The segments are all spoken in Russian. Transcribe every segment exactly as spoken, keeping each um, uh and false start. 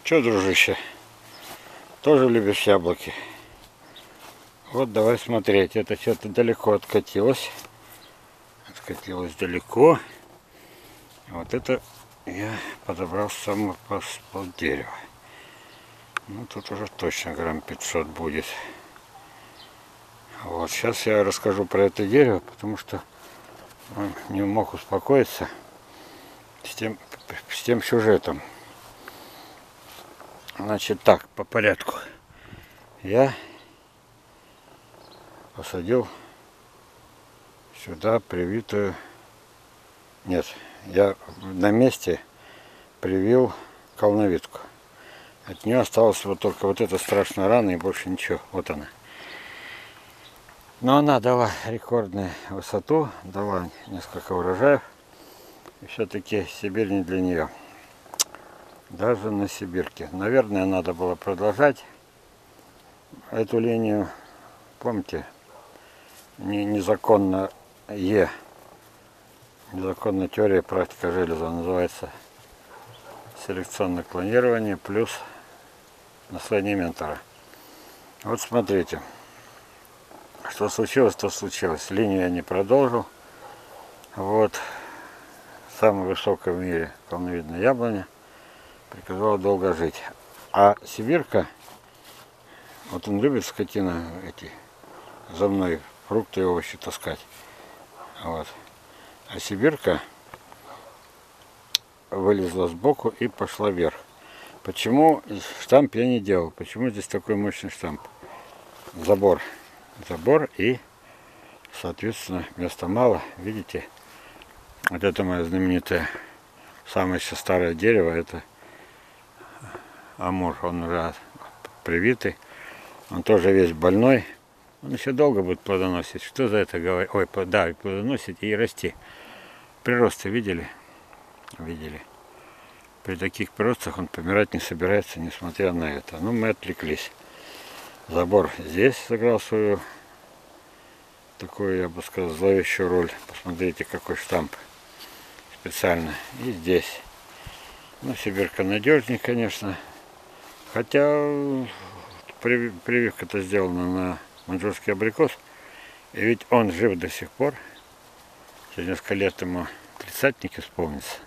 Че, дружище, тоже любишь яблоки? Вот давай смотреть. Это что-то далеко откатилось. Откатилось далеко. Вот это я подобрал самое под дерево. Ну тут уже точно грамм пятьсот будет. Вот сейчас я расскажу про это дерево, потому что он не мог успокоиться с тем, с тем сюжетом. Значит так, по порядку. Я посадил сюда привитую... Нет, я на месте привил колоновидку. От нее осталась вот только вот эта страшная рана и больше ничего. Вот она. Но она дала рекордную высоту, дала несколько урожаев. И все-таки Сибирь не для нее. Даже на Сибирке. Наверное, надо было продолжать эту линию. Помните, не, незаконно Е. Незаконная теория практика железа называется селекционное клонирование плюс наследие ментора. Вот смотрите, что случилось, то случилось. Линию я не продолжил. Вот самая высокая в мире полновидная яблоня приказала долго жить. А Сибирка, вот он любит, скотина, эти за мной фрукты и овощи таскать. Вот. А Сибирка вылезла сбоку и пошла вверх. Почему штамп я не делал? Почему здесь такой мощный штамп? Забор. Забор и, соответственно, места мало. Видите? Вот это мое знаменитое, самое еще старое дерево. Это амур. Он уже привитый. Он тоже весь больной. Он еще долго будет плодоносить. Что за это говорить? Ой, да, и плодоносить и расти. Приросты видели? Видели. При таких приростах он помирать не собирается, несмотря на это. Ну, мы отвлеклись. Забор здесь сыграл свою такую, я бы сказал, зловещую роль. Посмотрите, какой штамп специально. И здесь. Ну, Сибирка надежнее, конечно. Хотя прививка-то сделана на маньчжурский абрикос. И ведь он жив до сих пор. Через несколько лет ему тридцатник исполнится.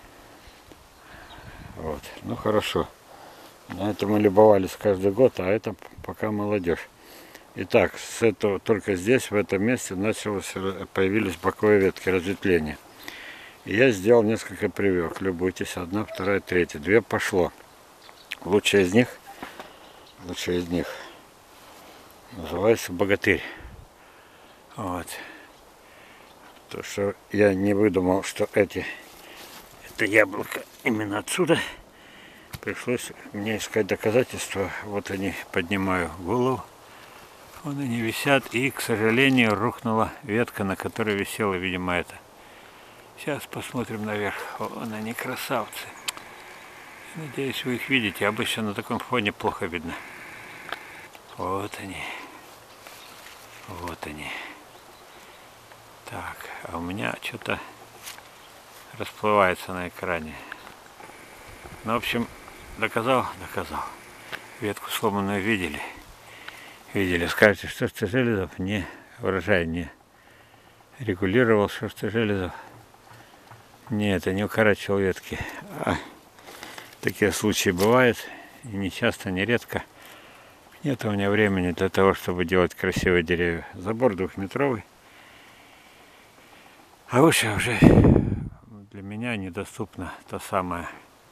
Вот. Ну хорошо. На это мы любовались каждый год, а это пока молодежь. Итак, с этого, только здесь, в этом месте, началось, появились боковые ветки разветвления. И я сделал несколько прививок. Любуйтесь. Одна, вторая, третья. Две пошло. Лучшая из них, лучшая из них называется богатырь. Вот. То, что я не выдумал, что эти, это яблоко именно отсюда. Пришлось мне искать доказательства. Вот они, поднимаю голову. Вон они висят. И, к сожалению, рухнула ветка, на которой висела, видимо, это. Сейчас посмотрим наверх. Вон они, красавцы. Надеюсь, вы их видите. Обычно на таком фоне плохо видно. Вот они. Вот они. Так, а у меня что-то расплывается на экране. Ну, в общем, доказал, доказал. Ветку сломанную видели. Видели. Скажете, что ж ты, Железов, не урожай не регулировал, что ж ты, Железов. Нет, это не укорачивал ветки. А, такие случаи бывают. И не часто, не редко. Нет у меня времени для того, чтобы делать красивые деревья. Забор двухметровый. А выше уже для меня недоступна та самая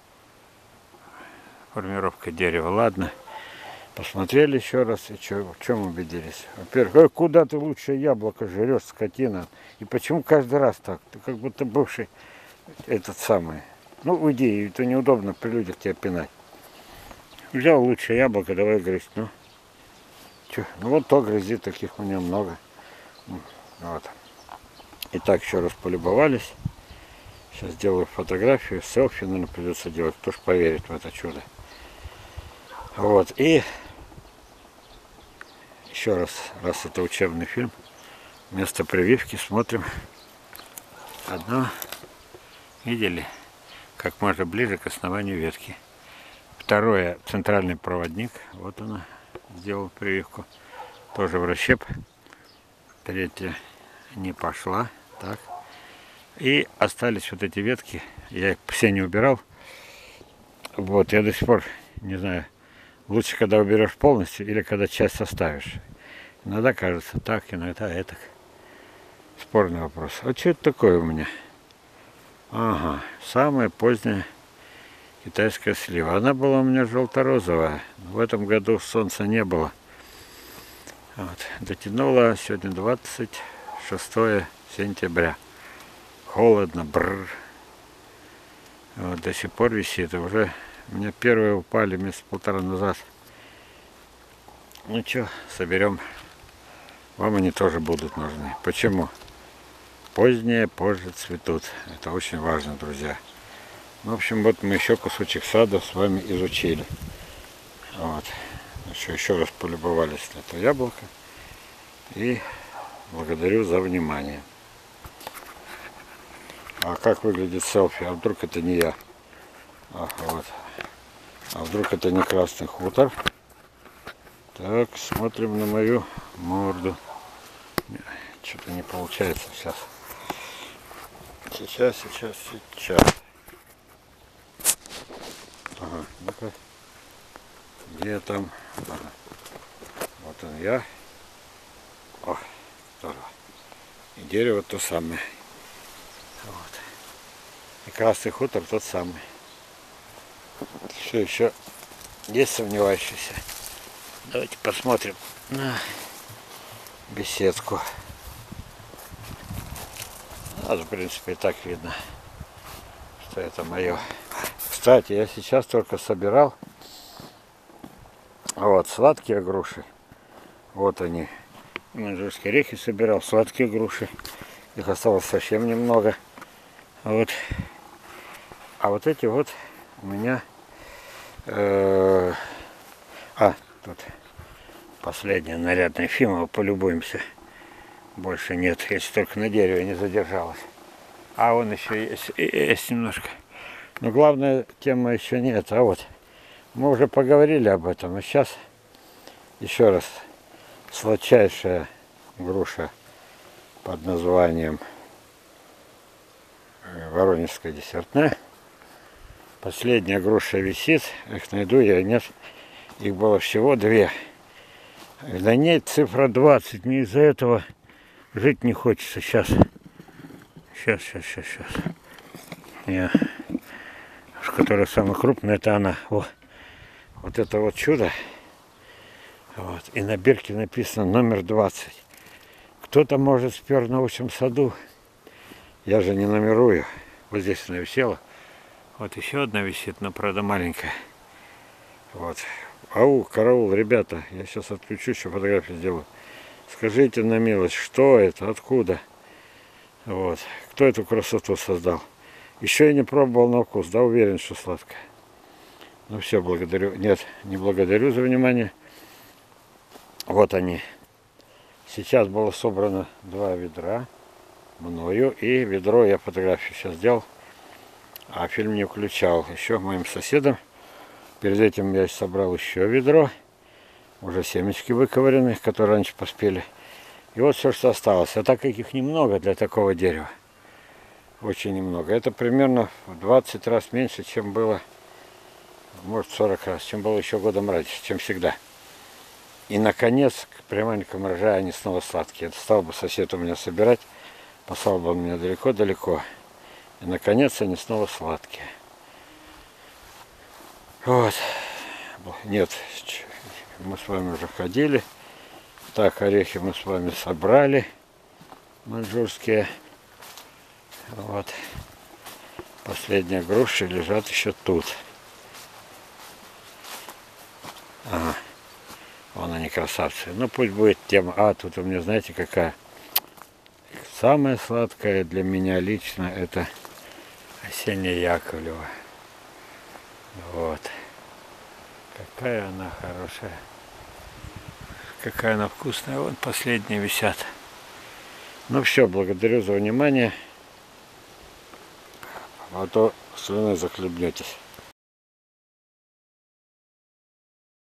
формировка дерева. Ладно, посмотрели еще раз, и чё, в чем убедились. Во-первых, куда ты лучше яблоко жрешь, скотина? И почему каждый раз так? Ты как будто бывший этот самый. Ну, уйди, это неудобно при людях тебя пинать. Взял лучшее яблоко, давай грызть. Ну, чё? Ну вот то грызи, таких у меня много. Вот. Итак, еще раз полюбовались. Сейчас сделаю фотографию, селфи, наверное, придется делать. Кто ж поверит в это чудо. Вот, и еще раз, раз это учебный фильм, вместо прививки смотрим одно, видели, как можно ближе к основанию ветки. Второе, центральный проводник. Вот она, сделал прививку. Тоже в расщеп. Третья не пошла. Так. И остались вот эти ветки. Я их все не убирал. Вот, я до сих пор не знаю, лучше, когда уберешь полностью или когда часть оставишь. Иногда кажется так, иногда это. Спорный вопрос. А что это такое у меня? Ага, самая поздняя китайская слива. Она была у меня желто-розовая. В этом году солнца не было. Вот. Дотянула сегодня двадцать шестое сентября. Холодно, бррр. Вот, до сих пор висит. Уже у меня первые упали месяца полтора назад. Ну что, соберем. Вам они тоже будут нужны. Почему? Позднее позже цветут. Это очень важно, друзья. В общем, вот мы еще кусочек сада с вами изучили. Вот. Еще, еще раз полюбовались на это яблоко. И благодарю за внимание. А как выглядит селфи? А вдруг это не я? А, вот. А вдруг это не Красный Хутор? Так, смотрим на мою морду. Что-то не получается сейчас. Сейчас, сейчас, сейчас. Ага, ну-ка. Где там? Ага. Вот он я. О, здорово. И дерево то самое. Вот. И Красный Хутор тот самый. Все еще есть сомневающиеся. Давайте посмотрим на беседку. Нас, в принципе, и так видно, что это мое. Кстати, я сейчас только собирал вот сладкие груши. Вот они. Маньчжурские орехи собирал, сладкие груши. Их осталось совсем немного. Вот. А вот эти вот у меня... Э, а, тут последняя нарядная Фимова, полюбуемся. Больше нет, если только на дереве не задержалась. А вон еще есть, есть немножко. Но главная тема еще нет. А вот мы уже поговорили об этом. А сейчас еще раз сладчайшая груша под названием Воронежская десертная. Последняя груша висит. Их найду я, нет. Их было всего две. На ней цифра двадцать. Мне из-за этого жить не хочется. Сейчас. Сейчас, сейчас, сейчас, сейчас. Я... Которая самая крупная, это она. Вот, вот это вот чудо. Вот. И на бирке написано номер двадцать. Кто-то, может, спер в научном саду. Я же не номерую. Вот здесь она висела. Вот еще одна висит, но, правда, маленькая. Вот. Ау, караул, ребята. Я сейчас отключу, еще фотографию сделаю. Скажите на милость, что это, откуда? Вот. Кто эту красоту создал? Еще я не пробовал на вкус, да, уверен, что сладкое. Ну все, благодарю. Нет, не благодарю за внимание. Вот они. Сейчас было собрано два ведра мною, и ведро я фотографию сейчас сделал, а фильм не включал. Еще моим соседом. Перед этим я собрал еще ведро, уже семечки выковыренные, которые раньше поспели. И вот все, что осталось. А так как их немного для такого дерева, очень немного. Это примерно в двадцать раз меньше, чем было, может сорок раз, чем было еще годом раньше, чем всегда. И наконец, при маленьком урожае они снова сладкие. Это стал бы сосед у меня собирать, послал бы он меня далеко-далеко. И наконец они снова сладкие. Вот. Нет, мы с вами уже ходили. Так, орехи мы с вами собрали. Маньчжурские. Вот. Последние груши лежат еще тут. Ага. Вон они, красавцы. Ну, пусть будет тема. А, тут у меня, знаете, какая? Самая сладкая для меня лично это осенняя Яковлева. Вот. Какая она хорошая. Какая она вкусная. Вон последние висят. Ну все, благодарю за внимание. А то слюной захлебнетесь.